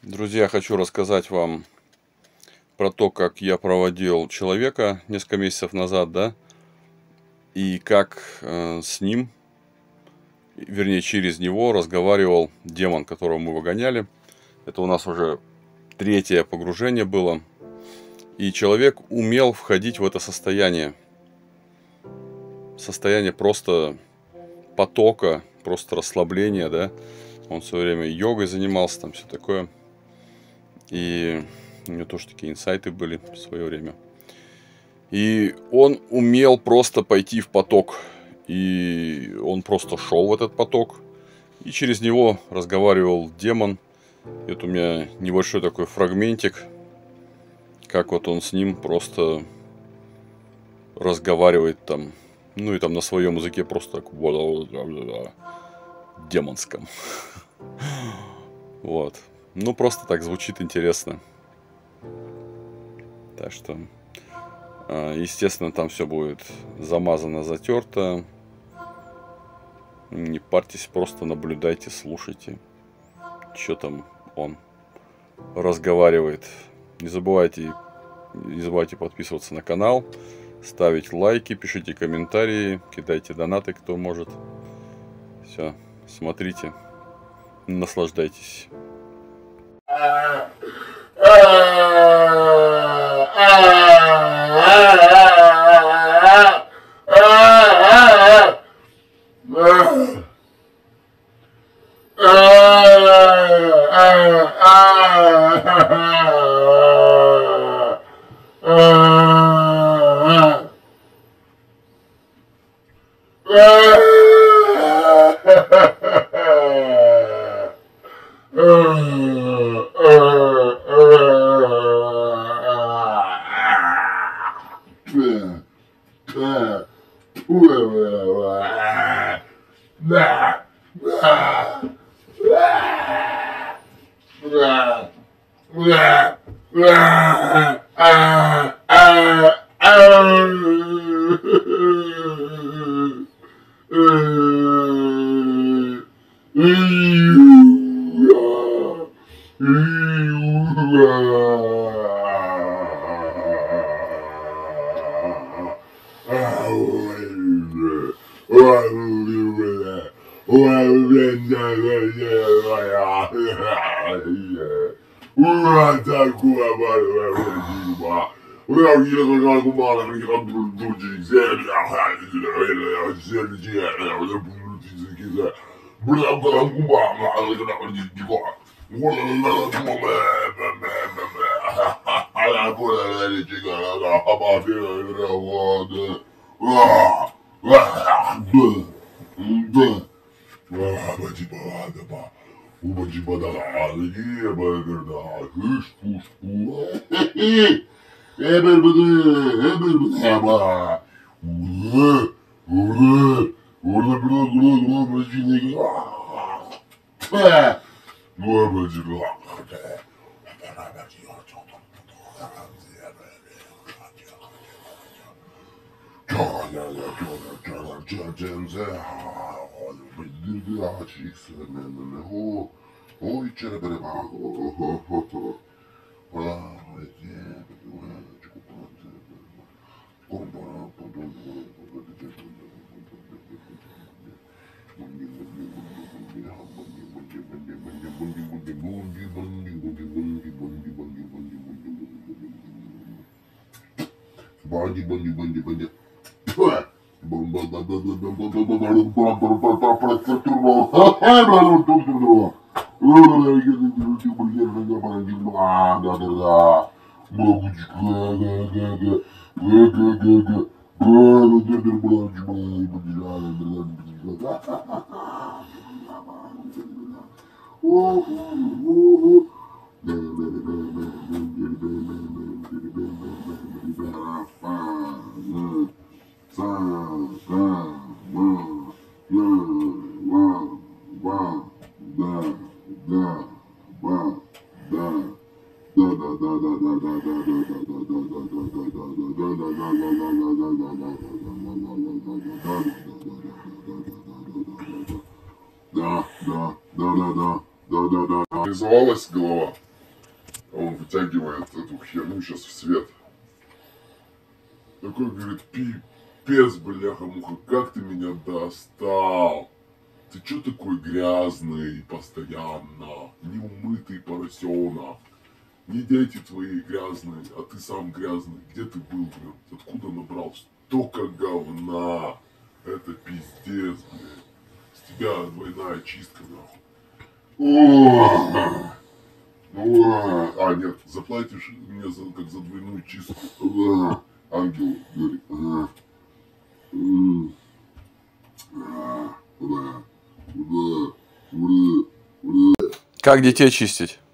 Друзья, хочу рассказать вам про то, как я проводил человека несколько месяцев назад, да, и как с ним, вернее, через него разговаривал демон, которого мы выгоняли. Это у нас уже третье погружение было. И человек умел входить в это состояние. Состояние просто потока, просто расслабления, да. Он в свое время йогой занимался, там все такое. И у него тоже такие инсайты были в свое время. И он умел просто пойти в поток. И он просто шел в этот поток. И через него разговаривал демон. Это у меня небольшой такой фрагментик. Как вот он с ним просто разговаривает там. Ну и там на своем языке просто так демонском. Вот. Ну просто так звучит интересно. Так что, естественно, там все будет замазано, затерто. Не парьтесь, просто наблюдайте, слушайте, что там он разговаривает. Не забывайте подписываться на канал, ставить лайки, пишите комментарии, кидайте донаты, кто может. Все, смотрите, наслаждайтесь. Реализовалась голова. Он вытягивает эту херню сейчас в свет. Такой говорит, пипец, бляха-муха, как ты меня достал. Ты чё такой грязный постоянно, неумытый поросенок? Не дети твои грязные, а ты сам грязный. Где ты был, блин? Откуда набрал столько говна? Это пиздец, блин. С тебя двойная чистка, нахуй. А, нет, заплатишь мне как за двойную чистку. Ангел говорит. Как детей чистить?